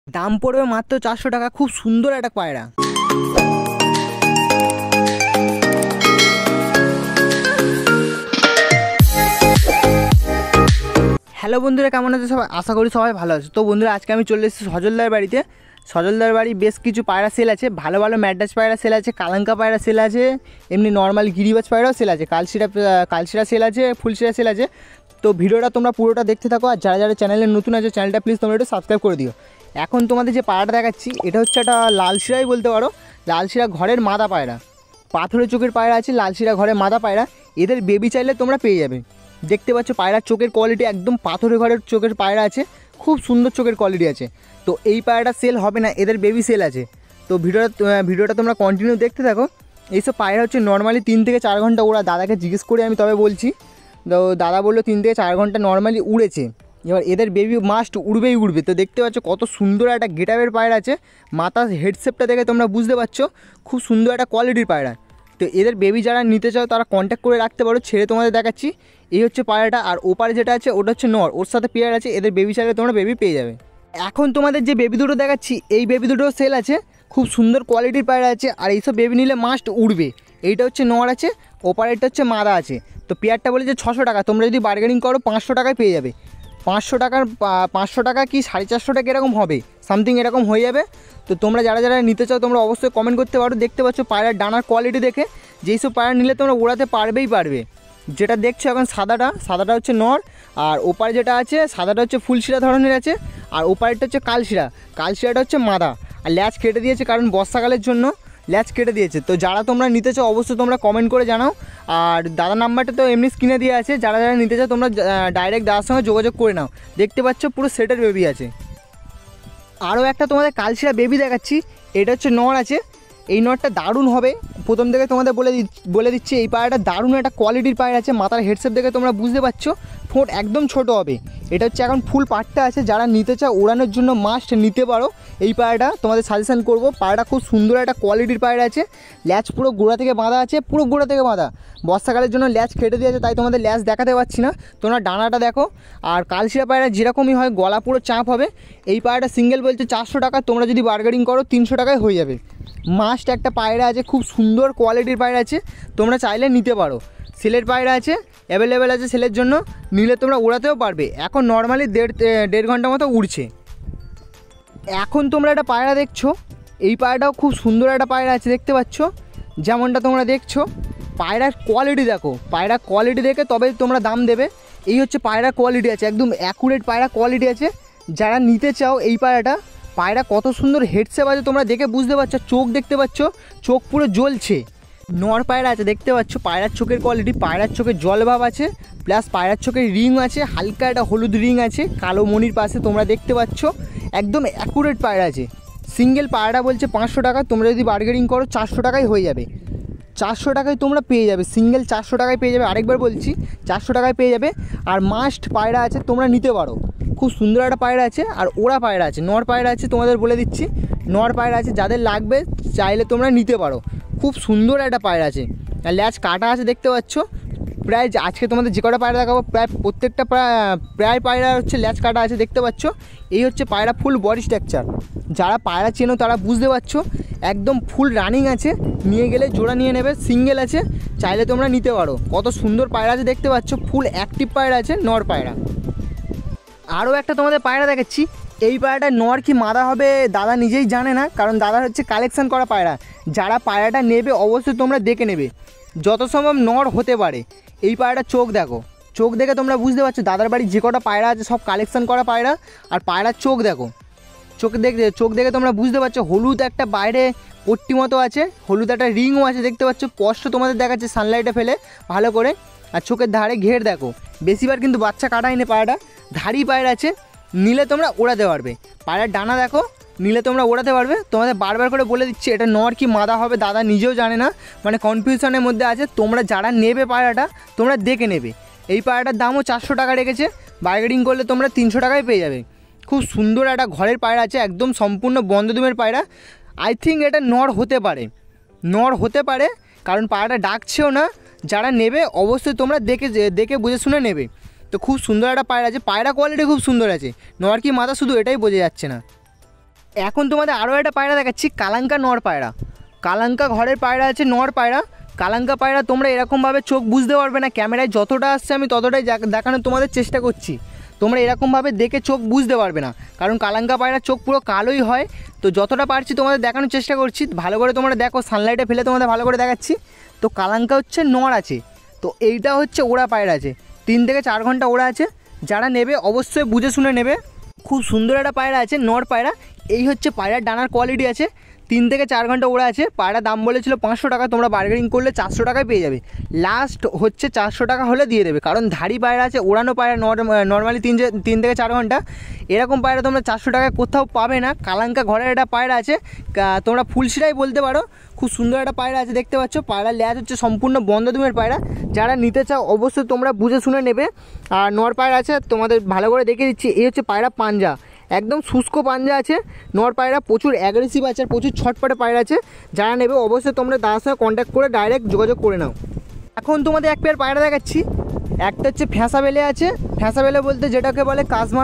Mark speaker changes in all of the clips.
Speaker 1: দাম পড়বে মাত্র 400 টাকা। খুব সুন্দর একটা পায়রা। হ্যালো বন্ধুরা, কেমন আছে সবাই? আশা করি সবাই ভালো আছে। তো বন্ধুরা, আজকে আমি চলে এসেছি সজলদার বাড়িতে। সজলদার বাড়ি বেশ কিছু পায়রা সেল আছে, ভালো ভালো ম্যাড্রাস পায়রা সেল আছে, কালাঙ্কা পায়রা সেল আছে, এমনি নর্মাল গিরিবাজ পায়রাও সেল আছে, কালশিরা সেল আছে, ফুলশিরা সেল আছে। তো ভিডিওটা তোমরা পুরোটা দেখতে থাকো। আর যারা যারা চ্যানেলে নতুন আছে, চ্যানেলটা প্লিজ তোমরা একটু সাবস্ক্রাইব করে দিও। এখন তোমাদের যে পায়রাটা দেখাচ্ছি, এটা হচ্ছে একটা লালশিরাই বলতে পারো। লালশিরা ঘরের মাদা পায়রা, পাথরের চোখের পায়রা আছে, লালশিরা ঘরের মাদা পায়রা। এদের বেবি চাইলে তোমরা পেয়ে যাবে। দেখতে পাচ্ছ পায়রার চোখের কোয়ালিটি একদম পাথরের ঘরের চোখের পায়রা আছে, খুব সুন্দর চোখের কোয়ালিটি আছে। তো এই পায়রাটা সেল হবে না, এদের বেবি সেল আছে। তো ভিডিওটা তোমরা কন্টিনিউ দেখতে থাকো। এইসব পায়রা হচ্ছে নর্মালি 3 থেকে 4 ঘন্টা ওরা। দাদাকে জিজ্ঞেস করে আমি তবে বলছি। তো দাদা বললো 3 থেকে 4 ঘন্টা নর্মালি উড়েছে। এবার এদের বেবি মাস্ট উড়বেই উড়বে। তো দেখতে পাচ্ছ কত সুন্দর একটা গেটআপের পায়রা আছে। মাথার হেডশেপটা দেখে তোমরা বুঝতে পারছো খুব সুন্দর একটা কোয়ালিটির পায়রা। তো এদের বেবি যারা নিতে চাও তারা কন্ট্যাক্ট করে রাখতে পারো। ছেড়ে তোমাদের দেখাচ্ছি। এই হচ্ছে পায়রাটা। আর ওপারে যেটা আছে ওটা হচ্ছে নর, ওর সাথে পেয়ার আছে। এদের বেবি চাইলে তোমরা বেবি পেয়ে যাবে। এখন তোমাদের যে বেবি দুটো দেখাচ্ছি, এই বেবি দুটো সেল আছে। খুব সুন্দর কোয়ালিটির পায়রা আছে। আর এইসব বেবি নিলে মাস্ট উড়বে। এইটা হচ্ছে নর আছে, ওপারেরটা হচ্ছে মাদা আছে। তো পেয়ারটা বলেছে 600 টাকা। তোমরা যদি বার্গেনিং করো 500 টাকায় পেয়ে যাবে। 500 টাকা কি 450 টাকা এরকম হবে, সামথিং এরকম হয়ে যাবে। তো তোমরা যারা যারা নিতে চাও তোমরা অবশ্যই কমেন্ট করতে পারো। দেখতে পাচ্ছ পায়রার ডানার কোয়ালিটি দেখে যেই সব পায়রা নিলে তোমরা উড়াতে পারবে। যেটা দেখছো এখন সাদাটা হচ্ছে নর। আর ওপারে যেটা আছে সাদাটা হচ্ছে ফুলশিরা ধরনের আছে। আর ওপারেরটা হচ্ছে কালশিরাটা হচ্ছে মাদা। আর ল্যাচ কেটে দিয়েছে, কারণ বর্ষাকালের জন্য ল্যাচ কেটে দিয়েছে। তো যারা তোমরা নিতে চাও অবশ্যই তোমরা কমেন্ট করে জানাও। আর দাদার নাম্বারটা তো এমনি স্ক্রিনে দিয়ে আছে। যারা যারা নিতে চাও তোমরা ডাইরেক্ট দাদার সঙ্গে যোগাযোগ করে নাও। দেখতে পাচ্ছ পুরো সেটের বেবি আছে। আরও একটা তোমাদের কালশিরা বেবি দেখাচ্ছি। এটা হচ্ছে নর আছে। এই নরটা দারুণ হবে। প্রথম থেকে তোমাদের বলে দিচ্ছি, এই পায়রাটা দারুণ একটা কোয়ালিটির পায়রা আছে। মাথার হেডসেট দেখে তোমরা বুঝতে পারছো ঠোঁট একদম ছোট হবে। এটা হচ্ছে এখন ফুল পাট্টা আছে। যারা নিতে চাও ওড়ানোর জন্য মাস্ট নিতে পারো। এই পায়রাটা তোমাদের সাজেশন করব। পায়রাটা খুব সুন্দর একটা কোয়ালিটির পায়রা আছে। ল্যাচ পুরো গোড়া থেকে বাঁধা আছে, পুরো গোড়া থেকে বাঁধা। বর্ষাকালের জন্য ল্যাচ কেটে দিয়েছে, তাই তোমাদের ল্যাচ দেখাতে পারছি না। তোমরা ডানাটা দেখো। আর কালশিরা পায়রা যেরকমই হয়, গলা পুরো চাপ হবে। এই পায়রাটা সিঙ্গেল বলছে 400 টাকা। তোমরা যদি বার্গেনিং করো 300 টাকায় হয়ে যাবে। মাস্ট একটা পায়রা আছে, খুব সুন্দর কোয়ালিটির পায়রা আছে। তোমরা চাইলে নিতে পারো। সেলের পায়রা আছে, অ্যাভেলেবেল আছে সেলের জন্য। নিলে তোমরা উড়াতেও পারবে। এখন নর্মালি দেড় ঘন্টা মতো উড়ছে। এখন তোমরা একটা পায়রা দেখছো, এই পায়রাটাও খুব সুন্দর একটা পায়রা আছে। দেখতে পাচ্ছ যেমনটা তোমরা দেখছো। পায়রার কোয়ালিটি দেখো, পায়রার কোয়ালিটি দেখে তবে তোমরা দাম দেবে। এই হচ্ছে পায়রার কোয়ালিটি আছে, একদম অ্যাকুরেট পায়রা কোয়ালিটি আছে। যারা নিতে চাও এই পায়রা কত সুন্দর হেডসেপ আছে তোমরা দেখে বুঝতে পারছো। চোখ দেখতে পাচ্ছ, চোখ পুরো জ্বলছে। নর পায়রা আছে, দেখতে পাচ্ছ পায়রার চোখের কোয়ালিটি। পায়রার চোখে জলভাব আছে, প্লাস পায়রার চোখের রিং আছে, হালকা একটা হলুদ রিং আছে কালো মণির পাশে। তোমরা দেখতে পাচ্ছ একদম অ্যাকুরেট পায়রা আছে। সিঙ্গেল পায়রা বলছে 500 টাকা। তোমরা যদি বার্গেনিং করো 400 টাকায় হয়ে যাবে। 400 টাকায় তোমরা পেয়ে যাবে, সিঙ্গেল 400 টাকায় পেয়ে যাবে। আরেকবার বলছি 400 টাকায় পেয়ে যাবে। আর মাস্ট পায়রা আছে, তোমরা নিতে পারো। খুব সুন্দর একটা পায়রা আছে। আর ওরা পায়রা আছে, নর পায়রা আছে, তোমাদের বলে দিচ্ছি নর পায়রা আছে। যাদের লাগবে চাইলে তোমরা নিতে পারো। খুব সুন্দর একটা পায়রা আছে। আর ল্যাচ কাটা আছে, দেখতে পাচ্ছ। প্রায় আজকে তোমাদের যে কটা পায়রা দেখাবো প্রায় প্রত্যেকটা প্রায় পায়রা হচ্ছে ল্যাচ কাটা আছে, দেখতে পাচ্ছ। এই হচ্ছে পায়রা ফুল বডি স্ট্রাকচার। যারা পায়রা চেনো তারা বুঝতে পারছো একদম ফুল রানিং আছে। নিয়ে গেলে জোড়া নিয়ে নেবে। সিঙ্গেল আছে, চাইলে তোমরা নিতে পারো। কত সুন্দর পায়রা আছে দেখতে পাচ্ছ। ফুল অ্যাক্টিভ পায়রা আছে, নর পায়রা। আরও একটা তোমাদের পায়রা দেখাচ্ছি। এই পায়রাটা নর কি মাদা হবে দাদা নিজেই জানে না, কারণ দাদা হচ্ছে কালেকশন করা পায়রা। যারা পায়রাটা নেবে অবশ্যই তোমরা দেখে নেবে, যত সম্ভব নর হতে পারে। এই পায়রাটা চোখ দেখো, চোখ দেখে তোমরা বুঝতে পারছো দাদার বাড়ি যে কটা পায়রা আছে সব কালেকশন করা পায়রা। আর পায়রার চোখ দেখো, চোখ দেখে তোমরা বুঝতে পারছো। হলুদ একটা বাইরে পট্টি মতো আছে, হলুদ একটা রিংও আছে, দেখতে পাচ্ছ। স্পষ্ট তোমাদের দেখাচ্ছে সানলাইটে ফেলে ভালো করে। আর চোখের ধারে ঘের দেখো। বেশিবার কিন্তু বাচ্চা কাটায়নি পায়রাটা, ধাড়ি পায়রা আছে। নিলে তোমরা ওড়াতে পারবে। পায়রার ডানা দেখো, নিলে তোমরা ওড়াতে পারবে। তোমাদের বারবার করে বলে দিচ্ছি এটা নর কি মাদা হবে দাদা নিজেও জানে না, মানে কনফিউশনের মধ্যে আছে। তোমরা যারা নেবে পায়রাটা তোমরা দেখে নেবে। এই পায়রাটার দামও 400 টাকা রেখেছে। বার্গেনিং করলে তোমরা 300 টাকায় পেয়ে যাবে। খুব সুন্দর একটা ঘরের পায়রা আছে, একদম সম্পূর্ণ বন্ধদুমের পায়রা। আই থিঙ্ক এটা নর হতে পারে, কারণ পায়রাটা ডাকছেও না। যারা নেবে অবশ্যই তোমরা দেখে বুঝে শুনে নেবে। তো খুব সুন্দর একটা পায়রা আছে। পায়রা কোয়ালিটি খুব সুন্দর আছে। নর কি মাদা শুধু এটাই বোঝা যাচ্ছে না। এখন তোমাদের আরও একটা পায়রা দেখাচ্ছি, কালাঙ্কা নর পায়রা। কালাঙ্কা ঘরের পায়রা আছে, নর পায়রা। কালাঙ্কা পায়রা তোমরা এরকমভাবে চোখ বুঝতে পারবে না, ক্যামেরায় যতটা আসছে আমি ততটাই দেখানোর তোমাদের চেষ্টা করছি। তোমরা এরকমভাবে দেখে চোখ বুঝতে পারবে না, কারণ কালাঙ্কা পায়রার চোখ পুরো কালোই হয়। তো যতটা পারছি তোমাদের দেখানোর চেষ্টা করছি, ভালো করে তোমরা দেখো, সানলাইটে ফেলে তোমাদের ভালো করে দেখাচ্ছি। তো কালাঙ্কা হচ্ছে নর আছে, তো এইটা হচ্ছে ওড়া পায়রা আছে, 3 থেকে 4 ঘন্টা ওড়া আছে। যারা নেবে অবশ্যই বুঝে শুনে নেবে। খুব সুন্দর একটা পায়রা আছে, নর পায়রা। এই হচ্ছে পায়রার ডানার কোয়ালিটি আছে, 3 থেকে 4 ঘন্টা ওড়া আছে। পায়রা দাম বলেছিল 500 টাকা, তোমরা বার্গেনিং করলে 400 টাকায় পেয়ে যাবে। লাস্ট হচ্ছে 400 টাকা হলে দিয়ে দেবে, কারণ ধাড়ি পায়রা আছে, ওড়ানো পায়রা নর্মালি 3 থেকে 4 ঘন্টা। এরকম পায়রা তোমরা 400 টাকায় কোথাও পাবে না। কালাঙ্কা ঘরের একটা পায়রা আছে, তোমরা ফুলশিরাই বলতে পারো। খুব সুন্দর একটা পায়রা আছে, দেখতে পাচ্ছ। পায়রার ল্যাজ হচ্ছে সম্পূর্ণ বন্ধ দুমের পায়রা। যারা নিতে চাও অবশ্যই তোমরা বুঝে শুনে নেবে। আর নর পায়রা আছে, তোমাদের ভালো করে দেখে দিচ্ছি। এই হচ্ছে পায়রা পাঞ্জা, একদম শুষ্ক পাঞ্জা আছে। নর পায়রা প্রচুর অ্যাগ্রেসিভ আছে, আর প্রচুর ছটপটে পায়রা আছে। যারা নেবে অবশ্যই তোমরা তার সঙ্গে কন্ট্যাক্ট করে ডাইরেক্ট যোগাযোগ করে নাও। এখন তোমাদের এক পেয়ার পায়রা দেখাচ্ছি। একটা হচ্ছে ফ্যাঁসা বেলে আছে। ফ্যাঁসা বেলে বলতে যেটাকে বলে কাজমার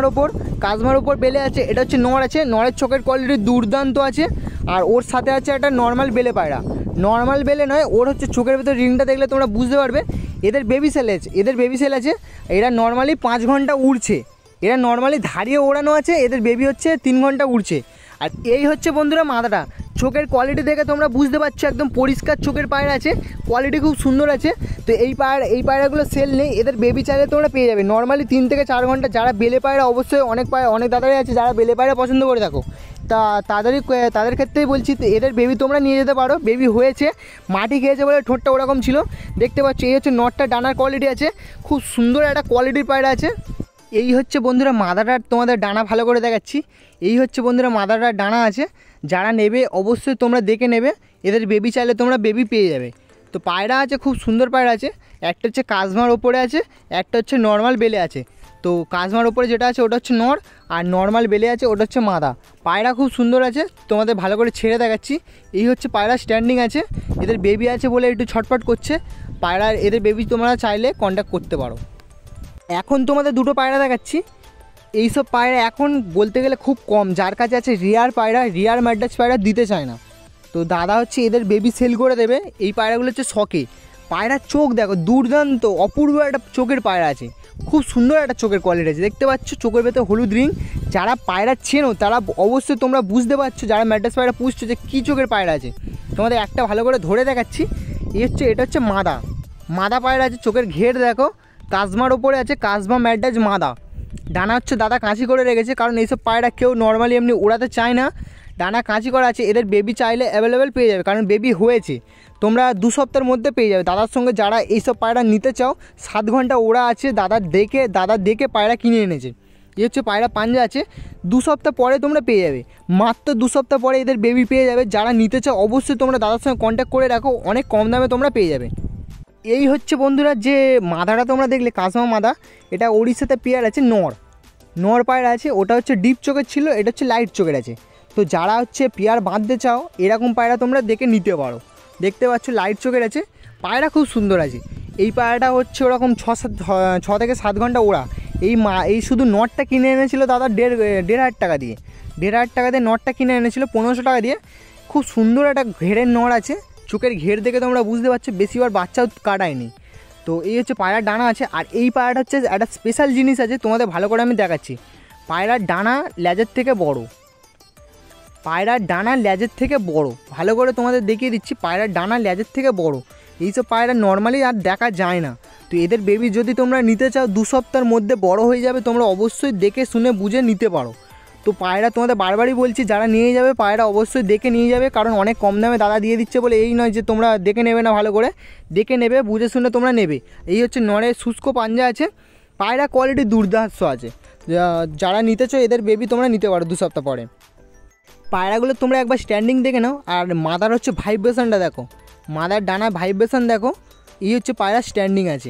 Speaker 1: ওপর বেলে আছে। এটা হচ্ছে নর আছে, নরের চোখের কোয়ালিটি দুর্দান্ত আছে। আর ওর সাথে আছে একটা নর্মাল বেলে পায়রা। নর্মাল বেলে নয়, ওর হচ্ছে চোখের ভেতর রিংটা দেখলে তোমরা বুঝতে পারবে। এদের বেবি সেল আছে। এরা নর্মালি 5 ঘন্টা উড়ছে। এরা নর্মালি ধারিয়ে ওড়ানো আছে, এদের বেবি হচ্ছে 3 ঘন্টা উড়ছে। আর এই হচ্ছে বন্ধুরা মাদাটা। চোখের কোয়ালিটি দেখে তোমরা বুঝতে পারছো, একদম পরিষ্কার চোখের পায়রা আছে, কোয়ালিটি খুব সুন্দর আছে। তো এই পায়রাগুলো সেল নেই, এদের বেবি চাইলে তোমরা পেয়ে যাবে নর্মালি 3 থেকে 4 ঘন্টা। যারা বেলে পায়রা, অবশ্যই অনেক দাদারাই আছে যারা বেলে পায়রা পছন্দ করে থাকো, তা তাদের ক্ষেত্রেই বলছি। তো এদের বেবি তোমরা নিয়ে যেতে পারো। বেবি হয়েছে, মাটি খেয়েছে বলে ঠোঁটটা ওরকম ছিল, দেখতে পাচ্ছ। এই হচ্ছে নটটা, ডানার কোয়ালিটি আছে, খুব সুন্দর একটা কোয়ালিটির পায়রা আছে। এই হচ্ছে বন্ধুরা মাদাটার, তোমাদের ডানা ভালো করে দেখাচ্ছি। এই হচ্ছে বন্ধুরা মাদাটার ডানা আছে। যারা নেবে অবশ্যই তোমরা দেখে নেবে, এদের বেবি চাইলে তোমরা বেবি পেয়ে যাবে। তো পায়রা আছে, খুব সুন্দর পায়রা আছে। একটা হচ্ছে কাজমার ওপরে আছে, একটা হচ্ছে নর্মাল বেলে আছে। তো কাজমার ওপরে যেটা আছে ওটা হচ্ছে নর, আর নর্মাল বেলে আছে ওটা হচ্ছে মাদা। পায়রা খুব সুন্দর আছে, তোমাদের ভালো করে ছেড়ে দেখাচ্ছি। এই হচ্ছে পায়রা স্ট্যান্ডিং আছে, এদের বেবি আছে বলে একটু ছটফট করছে। এদের বেবি তোমরা চাইলে কন্ট্যাক্ট করতে পারো। এখন তোমাদের দুটো পায়রা দেখাচ্ছি। এইসব পায়রা এখন বলতে গেলে খুব কম, যার কাছে আছে রিয়ার পায়রা, রিয়ার ম্যাড্রাস পায়রা দিতে চায় না। তো দাদা হচ্ছে এদের বেবি সেল করে দেবে। এই পায়রাগুলো হচ্ছে শখে। পায়রার চোখ দেখো, দুর্দান্ত অপূর্ব একটা চোখের পায়রা আছে, খুব সুন্দর একটা চোখের কোয়ালিটি আছে, দেখতে পাচ্ছ। চোখের ভেতর হলুদ রিং। যারা পায়রা চেনো তারা অবশ্যই তোমরা বুঝতে পারছো, যারা ম্যাড্রাস পায়রা পুষছো, যে কী চোখের পায়রা আছে। তোমাদের একটা ভালো করে ধরে দেখাচ্ছি। এটা হচ্ছে মাদা পায়রা আছে, চোখের ঘের দেখো। কাজমার ওপরে আছে, কাজমা ম্যাড্রাস মাদা। ডানা হচ্ছে দাদা কাঁচি করে রেখেছে, কারণ এইসব পায়রা কেউ নর্মালি এমনি উড়াতে চায় না। ডানা কাঁচি করা আছে। এদের বেবি চাইলে অ্যাভেলেবেল পেয়ে যাবে, কারণ বেবি হয়েছে। তোমরা 2 সপ্তাহের মধ্যে পেয়ে যাবে। দাদার সঙ্গে যারা এইসব পায়রা নিতে চাও, 7 ঘন্টা ওড়া আছে। দাদা দেখে পায়রা কিনে এনেছে। এই হচ্ছে পায়রা পাঞ্জা আছে, 2 সপ্তাহ পরে তোমরা পেয়ে যাবে। মাত্র 2 সপ্তাহ পরে এদের বেবি পেয়ে যাবে। যারা নিতে চাও অবশ্যই তোমরা দাদার সঙ্গে কন্ট্যাক্ট করে রাখো, অনেক কম দামে তোমরা পেয়ে যাবে। এই হচ্ছে বন্ধুরা যে মাদাটা তোমরা দেখলে, কাসমা মাদা, এটা ওড়িশাতে পেয়ার আছে। নর পায়রা আছে, ওটা হচ্ছে ডিপ চোখের ছিল, এটা হচ্ছে লাইট চোখের আছে। তো যারা হচ্ছে পেয়ার বাঁধতে চাও, এরকম পায়রা তোমরা দেখে নিতে পারো। দেখতে পাচ্ছ লাইট চোখের আছে, পায়রা খুব সুন্দর আছে। এই পায়রাটা হচ্ছে ওরকম 6 থেকে 7 ঘন্টা ওড়া। এই শুধু নটটা কিনে এনেছিল দাদা 1,500 টাকা দিয়ে। 1,500 টাকা দিয়ে নটটা কিনে এনেছিল, 1500 টাকা দিয়ে। খুব সুন্দর একটা ঘেরের নর আছে, চোখের ঘের দেখে তোমরা বুঝতে পারছো, বেশিবার বাচ্চাও কাটায়নি। তো এই হচ্ছে পায়রার ডানা আছে। আর এই পায়রাটা হচ্ছে একটা স্পেশাল জিনিস আছে, তোমাদের ভালো করে আমি দেখাচ্ছি। পায়রার ডানা লেজের থেকে বড়, ভালো করে তোমাদের দেখিয়ে দিচ্ছি। পায়রার ডানা লেজের থেকে বড়। এইসব পায়রা নর্মালি আর দেখা যায় না। তো এদের বেবি যদি তোমরা নিতে চাও, 2 সপ্তাহের মধ্যে বড় হয়ে যাবে। তোমরা অবশ্যই দেখে শুনে বুঝে নিতে পারো। তো পায়রা তোমাদের বারবারই বলছি, যারা নিয়ে যাবে পায়রা অবশ্যই দেখে নিয়ে যাবে, কারণ অনেক কম দামে দাদা দিয়ে দিচ্ছে বলে এই নয় যে তোমরা দেখে নেবে না। ভালো করে দেখে নেবে, বুঝে শুনে তোমরা নেবে। এই হচ্ছে নরের শুষ্ক পাঞ্জা আছে। পায়রা কোয়ালিটি দুর্দান্ত আছে। যারা নিতে চাও এদের বেবি তোমরা নিতে পারো 2 সপ্তাহ পরে। পায়রাগুলো তোমরা একবার স্ট্যান্ডিং দেখে নাও। আর মাদার হচ্ছে ভাইব্রেশনটা দেখো, মাদার ডানা ভাইব্রেশন দেখো। এই হচ্ছে পায়রা স্ট্যান্ডিং আছে।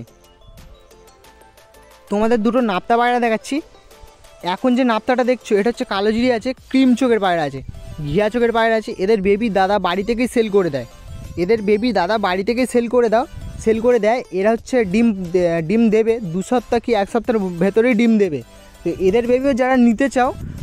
Speaker 1: তোমাদের দুটো নাপ্তা পায়রা দেখাচ্ছি। এখন যে নাপ্তাটা দেখছো এটা হচ্ছে কালোজিরি আছে, ক্রিম চোখের পায়রা আছে, ঘিয়া চোখের পায়রা আছে। এদের বেবি দাদা বাড়ি থেকেই সেল করে দেয়। সেল করে দেয়। এরা হচ্ছে ডিম দেবে 2 সপ্তাহ কি 1 সপ্তাহের ভেতরেই ডিম দেবে। তো এদের বেবিও যারা নিতে চাও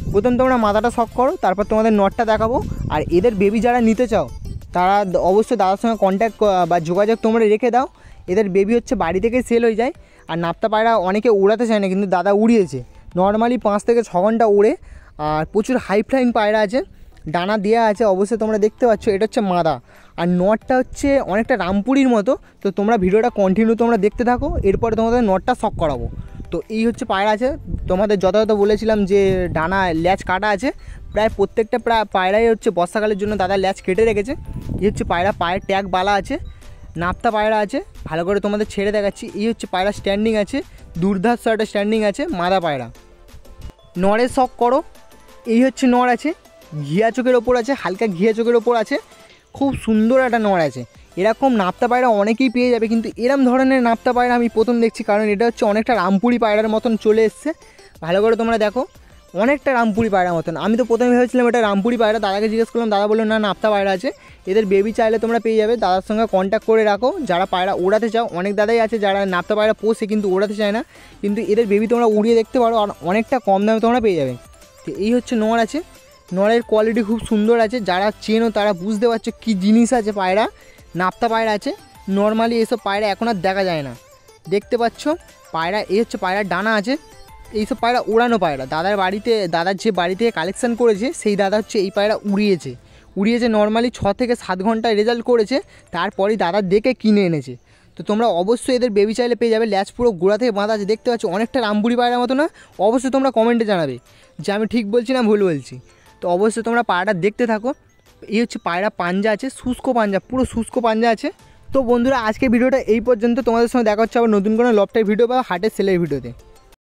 Speaker 1: প্রথম তোমরা মাথাটা শক করো, তারপর তোমাদের নটটা দেখাবো। আর এদের বেবি যারা নিতে চাও তারা অবশ্যই দাদার সঙ্গে কন্ট্যাক্ট বা যোগাযোগ তোমরা রেখে দাও। এদের বেবি হচ্ছে বাড়ি থেকে সেল হয়ে যায়। আর নাপ্তা পায়রা অনেকে উড়াতে চায় না, কিন্তু দাদা উড়িয়েছে নর্মালি 5 থেকে 6 ঘন্টা উড়ে। আর প্রচুর হাই ফ্লাইং পায়রা আছে, ডানা দেওয়া আছে, অবশ্যই তোমরা দেখতে পাচ্ছ। এটা হচ্ছে মাদা, আর নটটা হচ্ছে অনেকটা রামপুরির মতো। তো তোমরা ভিডিওটা কন্টিনিউ তোমরা দেখতে থাকো, এরপরে তোমাদের নটটা শক করাবো। তো এই হচ্ছে পায়রা আছে, তোমাদের যথাযথ বলেছিলাম যে ডানা ল্যাচ কাটা আছে। প্রায় প্রত্যেকটা পায়রাই হচ্ছে বর্ষাকালের জন্য দাদা ল্যাচ কেটে রেখেছে। এই হচ্ছে পায়রা, পায়ের ট্যাগ বালা আছে, নাপ্তা পায়রা আছে। ভালো করে তোমাদের ছেড়ে দেখাচ্ছি। এই হচ্ছে পায়রা স্ট্যান্ডিং আছে, দুর্ধার্ষ একটা স্ট্যান্ডিং আছে মাদা পায়রা। নড়ের শখ করো, এই হচ্ছে নড় আছে, ঘিয়া চোখের ওপর আছে, হালকা ঘিয়া চোখের ওপর আছে, খুব সুন্দর একটা নড় আছে। এরকম নাপ্তা পায়রা অনেকেই পেয়ে যাবে, কিন্তু এরম ধরনের নাপ্তা পায়রা আমি প্রথম দেখছি, কারণ এটা হচ্ছে অনেকটা রামপুরি পায়রার মতন চলে এসছে। ভালো করে তোমরা দেখো, অনেকটা রামপুরি পায়রার মতন। আমি তো প্রথমে ভেবেছিলাম এটা রামপুরি পায়রা, দাদাকে জিজ্ঞেস করলাম, দাদা বললো না নাপ্তা পায়রা আছে। এদের বেবি চাইলে তোমরা পেয়ে যাবে, দাদার সঙ্গে কন্ট্যাক্ট করে রাখো। যারা পায়রা ওড়াতে চাও, অনেক দাদাই আছে যারা নাপ্তা পায়রা পোষে কিন্তু ওড়াতে চায় না, কিন্তু এদের বেবি তোমরা উড়িয়ে দেখতে পারো, আর অনেকটা কম দামে তোমরা পেয়ে যাবে। তো এই হচ্ছে নড় আছে, নড়ের কোয়ালিটি খুব সুন্দর আছে। যারা চেনো তারা বুঝতে পারছো কী জিনিস আছে পায়রা, নাপ্তা পায়রা আছে। নর্মালি এসব পায়রা এখন আর দেখা যায় না, দেখতে পাচ্ছ পায়রা। এই হচ্ছে পায়রার ডানা আছে, এইসব পায়রা উড়ানো পায়রা। দাদার যে বাড়ি থেকে কালেকশান করেছে সেই দাদা হচ্ছে এই পায়রা উড়িয়েছে নর্মালি 6 থেকে 7 ঘন্টায় রেজাল্ট করেছে, তারপরেই দাদা দেখে কিনে এনেছে। তো তোমরা অবশ্যই এদের বেবি চাইলে পেয়ে যাবে। ল্যাচ পুরো গোড়া থেকে বাঁধা আছে, দেখতে পাচ্ছ অনেকটা রামপুরি পায়রার মতো না? অবশ্যই তোমরা কমেন্টে জানাবে যে আমি ঠিক বলছি না ভুল বলছি। তো অবশ্যই তোমরা পায়রাটা দেখতে থাকো। এই হচ্ছে পায়রা, পাঞ্জা আছে, শুষ্ক পাঞ্জা, পুরো শুষ্ক পাঞ্জা আছে। তো বন্ধুরা আজকে ভিডিওটা এই পর্যন্ত, তোমাদের সঙ্গে দেখা হচ্ছে আবার নতুন কোনো লফটের ভিডিও বা হাটের সেলের ভিডিওতে।